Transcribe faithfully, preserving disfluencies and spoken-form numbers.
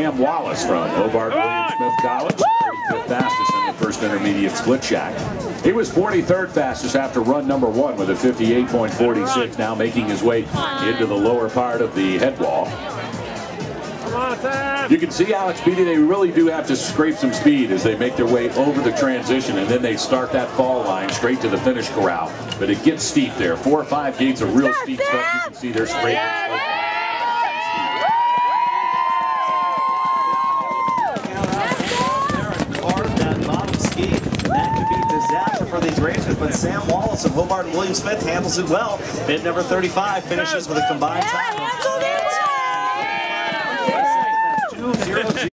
Sam Wallace from Hobart William Smith College, thirty-fifth fastest in the first intermediate split shack. He was forty-third fastest after run number one with a fifty-eight point four six, now making his way into the lower part of the head wall. You can see Alex Beatty, they really do have to scrape some speed as they make their way over the transition, and then they start that fall line straight to the finish corral. But it gets steep there. Four or five gates of real steep stuff. You can see they're scraping. For these racers, but Sam Wallace of Hobart and William Smith handles it well. Bid number thirty-five finishes with a combined time of